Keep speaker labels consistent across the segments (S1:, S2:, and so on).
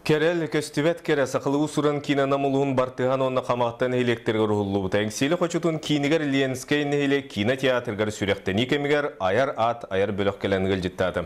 S1: Керел көстүбет кере сақылы усуран кинанамулуын бартыған онна қамақтан электрге рухулу бұтайын. Селі қочутун кинигер Ленскейн еле кинотеатргар сүректен икемигер аяр ат аяр бөлік келенгіл життады.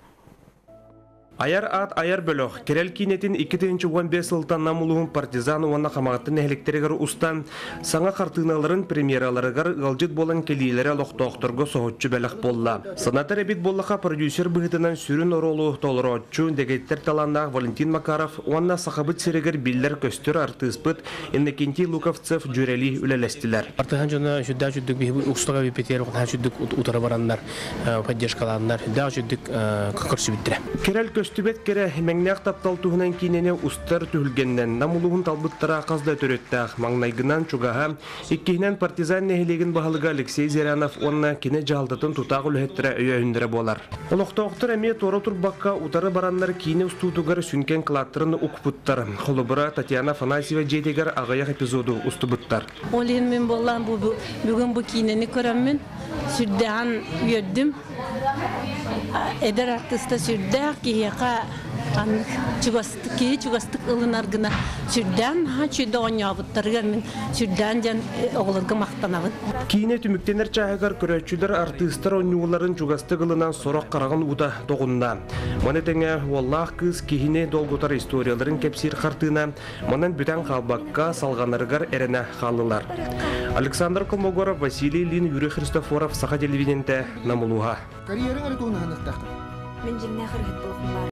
S2: Аяр ат аяр бөлөк керел кинетин 2-15 сылтан намулуын партизан уанна қамағаттын әхлектерігер устан саңа қартыналарын премьераларыгар ғалжыт болан келейлері лоқтоқтырғы соғытчы бәлік болла. Санатар әбит боллаға продюсер бұғытынан сүрін оролу толыротчу дегеттер таланнақ Валентин Макаров уанна сақабыт серегер биллер көстір артыспыт Иннокентий Луковцев жүрели үлелестілер.
S3: Артыған жона жүдда жүддік ұстыға бепетер, жүддік ұтара барандар, поддержкаландар, жүдда жүддік көкірсі біттірі.
S2: Керел көстүбет кере меңнәк таптал туһунан кинене устар түлгеннен намулуһун талбыттара казда төрөттәк маңнайгынан чугаһа иккинен партизан нехилеген баһалыга Алексей Зырянов онна кине жалдатын тутак үлһеттер өйөндөрө болар. Олоктоктор эме торо турбакка утары бараннар кине устутугар сүнкен клаттырын укпуттар. Холубура Татьяна Афанасьева жедегер агаяк эпизоду устубуттар.
S4: Олин мен боллан бүгүн бу кинени көрөммүн. Сүрдән үйөддүм. Эдер артыста сүрдәк кияка чугастык ылынар гына сүрдән чүйдө оңябыттарга мен сүрдән жан оглорга мактанабын.
S2: Кине түмүктенер чагар көрөчүлөр артыстар оңюларын чугастык ылынан сорок караган уда тогунда. Монетеңе Аллах кыз кихине долготар историяларын кепсир картына монан бүтән халбакка салганыргар эрене халылар. Александр Колмогоров, Василий Лин, Юрий Христофоров, Саха телевидениенте Намулуга.
S5: Карьераңа туган ханыкта.
S6: Мен жинне хыргыт